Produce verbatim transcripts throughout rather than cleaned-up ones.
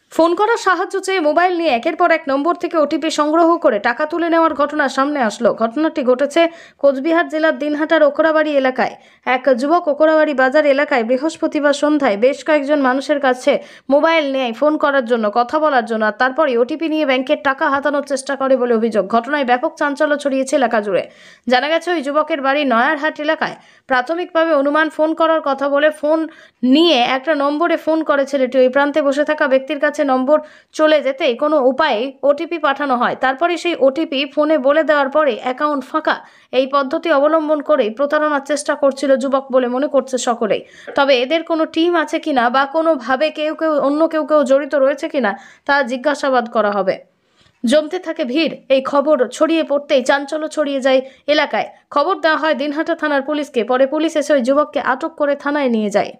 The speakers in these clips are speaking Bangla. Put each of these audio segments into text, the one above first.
ফোন করার সাহায্য চেয়ে মোবাইল নিয়ে একের পর এক নম্বর থেকে ওটিপি সংগ্রহ করে টাকা তুলে নেওয়ার ঘটনা সামনে আসলো। ঘটনাটি ঘটেছে কোচবিহার জেলার দিনহাটার ওকরাবাড়ি এলাকায়। এক যুবক ওকরাবাড়ি বাজার এলাকায় বৃহস্পতিবার সন্ধ্যায় বেশ কয়েকজন মানুষের কাছে মোবাইল নেয় ফোন করার জন্য, কথা বলার জন্য, আর তারপরে ওটিপি নিয়ে ব্যাংকের টাকা হাতানোর চেষ্টা করে বলে অভিযোগ। ঘটনায় ব্যাপক চাঞ্চল্য ছড়িয়েছে এলাকা জুড়ে। জানা গেছে ওই যুবকের বাড়ি নয়ারহাট এলাকায়। প্রাথমিকভাবে অনুমান ফোন করার কথা বলে ফোন নিয়ে একটা নম্বরে ফোন করে ছেলেটি। ওই প্রান্তে বসে থাকা ব্যক্তির কাছে নম্বর চলে যেতেই কোনো উপায়ে ওটিপি পাঠানো হয়। তারপরে সেই ওটিপি ফোনে বলে দেওয়ার পরে অ্যাকাউন্ট ফাঁকা। এই পদ্ধতি অবলম্বন করেই প্রতারণার চেষ্টা করছিল যুবক বলে মনে করছে সকলেই। তবে এদের কোনো টিম আছে কিনা বা কোনোভাবে কেউ কেউ অন্য কেউ কেউ জড়িত রয়েছে কিনা তা জিজ্ঞাসাবাদ করা হবে। জমতে থাকে ভিড়। এই খবর ছড়িয়ে পড়তেই চাঞ্চল্য ছড়িয়ে যায় এলাকায়। খবর দেওয়া হয় দিনহাটা থানার পুলিশকে। পরে পুলিশ এসে ওই যুবককে আটক করে থানায় নিয়ে যায়।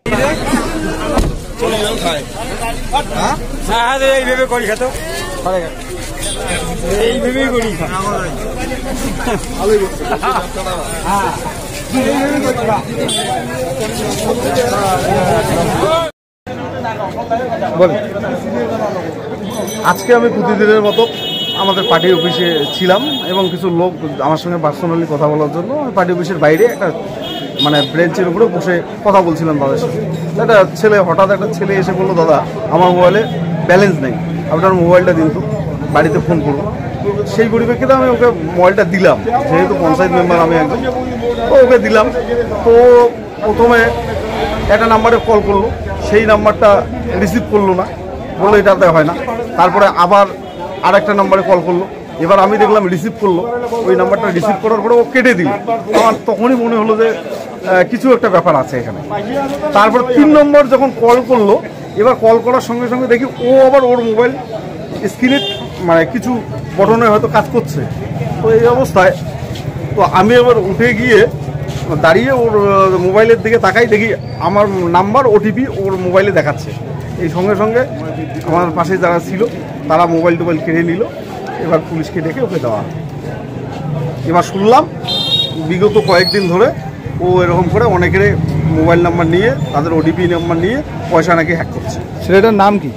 আজকে আমি প্রতিদিনের মতো আমাদের পার্টি অফিসে ছিলাম এবং কিছু লোক আমার সঙ্গে পার্সোনালি কথা বলার জন্য পার্টি অফিসের বাইরে একটা মানে ব্রেঞ্চের উপরে বসে কথা বলছিলাম তাদের সাথে। একটা ছেলে হঠাৎ একটা ছেলে এসে বললো, দাদা আমার মোবাইলে ব্যালেন্স নেই, আপনার মোবাইলটা দিন তো, বাড়িতে ফোন করবো। সেই পরিপ্রেক্ষিতে আমি ওকে মোবাইলটা দিলাম, যেহেতু পঞ্চায়েত মেম্বার আমি একজন, তো ওকে দিলাম। তো প্রথমে একটা নাম্বারে কল করলো, সেই নাম্বারটা রিসিভ করলো না, বললো এটাতে হয় না। তারপরে আবার আর একটা নাম্বারে কল করলো, এবার আমি দেখলাম রিসিভ করলো। ওই নাম্বারটা রিসিভ করার পরে ও কেটে দিল। আমার তখনই মনে হলো যে কিছু একটা ব্যাপার আছে এখানে। তারপর তিন নম্বর যখন কল করলো, এবার কল করার সঙ্গে সঙ্গে দেখি ও আবার ওর মোবাইল স্ক্রিনে মানে কিছু বটনে হয়তো কাজ করছে। তো এই অবস্থায় তো আমি এবার উঠে গিয়ে দাঁড়িয়ে ওর মোবাইলের দিকে তাকাই, দেখি আমার নাম্বার ওটিপি ওর মোবাইলে দেখাচ্ছে। এই সঙ্গে সঙ্গে আমার পাশে যারা ছিল তারা মোবাইল টোবাইল কেড়ে নিল। এবার পুলিশকে ডেকে ওকে দেওয়া। এবার শুনলাম বিগত কয়েকদিন ধরে ও এরকম করে অনেকের মোবাইল নাম্বার নিয়ে, তাদের ওটিপি নাম্বার নিয়ে পয়সা নাকি হ্যাক করছে। ছেলেটার নাম কি?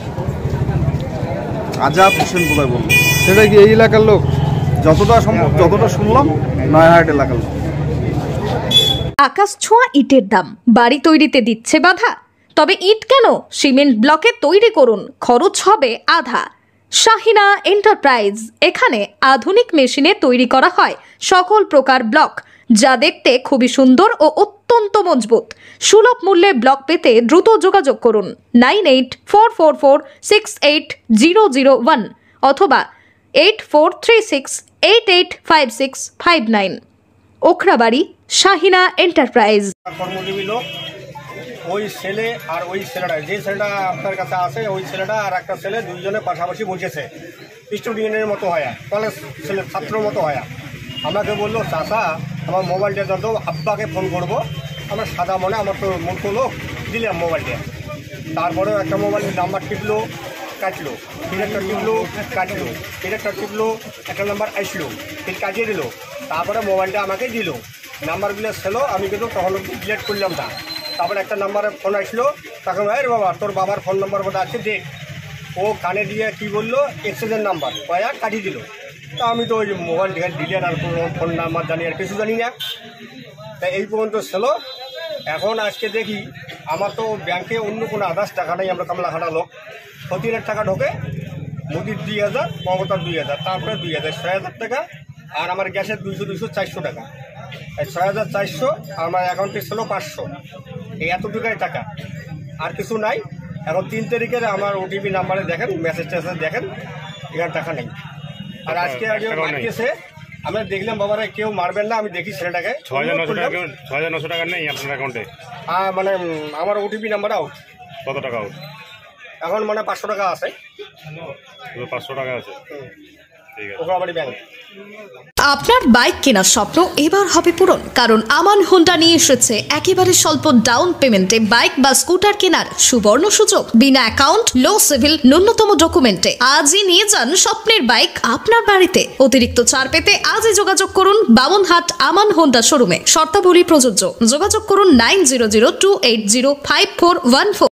আজাদ হোসেন বোধহয় বলল। সেটা কি এই এলাকার লোক? যতটা সম্ভব, যতটা শুনলাম নয়ারহাট এলাকার লোক। আকাশ ছোঁয়া ইটের দাম বাড়ি তৈরিতে দিচ্ছে বাধা। তবে ইট কেন, সিমেন্ট ব্লকে তৈরি করুন, খরচ হবে আধা। শাহিনা এন্টারপ্রাইজ, এখানে আধুনিক মেশিনে তৈরি করা হয় সকল প্রকার ব্লক, যা দেখতে খুবই সুন্দর ও অত্যন্ত মজবুত। সুলভ মূল্যে ব্লক পেতে দ্রুত যোগাযোগ করুন nine eight four four four six eight zero zero one অথবা eight four three six eight eight five six five nine. Okhrabari Shahina enterprise. ওই ছেলে আর ওই ছেলেটা, যে ছেলেটা আপনার কাছে আসে, ওই ছেলেটা আর একটা ছেলে দুইজনে পাশাপাশি বসেছে, স্টুডেন্টের মতো হয়, কলেজ ছেলে ছাত্রর মতো হয়। আমাকে বললো, চাচা আমার মোবাইলটা যত আব্বাকে ফোন করবো। আমার সাদা মনে, আমার তো মতো লোক, দিলাম মোবাইলটা। তারপরেও একটা মোবাইলের নাম্বার টিপলো, কাটলো, ফির একটা টিপলো, কাটলো, ফির একটা টিপলো, একটা নাম্বার আসলো, ফির কাটিয়ে দিল। তারপরে মোবাইলটা আমাকে দিল, নাম্বারগুলো ছিল, আমি কিন্তু তখন ডিলেট করলাম তা। তারপরে একটা নাম্বারে ফোন আসলো, তখন আরে বাবা তোর বাবার ফোন নাম্বার বোধ আছে দেখ। ও কানে দিয়ে কি বললো, এক্সচেঞ্জের নাম্বার কয়া কাটিয়ে দিল। তা আমি তো ওই মোবাইল ডিলেট আর ফোন নাম্বার জানি আর কিছু জানি না। তাই এই পর্যন্ত ছিল। এখন আজকে দেখি আমার তো ব্যাংকে অন্য কোনো আদার্স টাকা নেই, আমরা কামলাখাটা লোক। ফতিনের টাকা ঢোকে, মুদির দুই হাজার, মমতার দুই হাজার, তারপরে দুই হাজার ছয় হাজার টাকা, আর আমার গ্যাসের দুইশো দুইশো চারশো টাকা। এই ছয় হাজার চারশো আমার অ্যাকাউন্টে ছিল পাঁচশো, এই এতটুকাই টাকা, আর কিছু নাই। এখন তিন তারিখের আমার ওটিপি নাম্বারে দেখেন, মেসেজ টেসেজ দেখেন, এখানে টাকা নেই। আর আজকে আগে মারতেছে, আমরা দেখলাম বাবারা কেউ মারবেন না, আমি দেখি ছেলেটাকে। ছয় হাজার নশো টাকা ছয় হাজার নশো টাকা নেই আপনার অ্যাকাউন্টে? হ্যাঁ, মানে আমার ওটিপি নাম্বার আউট। কত টাকা আউট এখন? মানে পাঁচশো টাকা আছে। পাঁচশো টাকা আছে, ঠিক আছে। ওকরাবাড়ি ব্যাংক। আপনার বাইক কেনার স্বপ্ন এবার হবে পূরণ, কারণ আমান হোন্ডা নিয়ে এসেছে একেবারে স্বল্প ডাউন পেমেন্টে বাইক বা স্কুটার কেনার সুবর্ণ সুযোগ। বিনা অ্যাকাউন্ট, লো সিভিল, ন্যূনতম ডকুমেন্টে আজই নিয়ে যান স্বপ্নের বাইক আপনার বাড়িতে। অতিরিক্ত ছাড় পেতে আজই যোগাযোগ করুন বামনহাট আমান হোন্ডা শোরুমে। শর্তাবলী প্রযোজ্য। যোগাযোগ করুন nine zero zero two eight zero five four one four.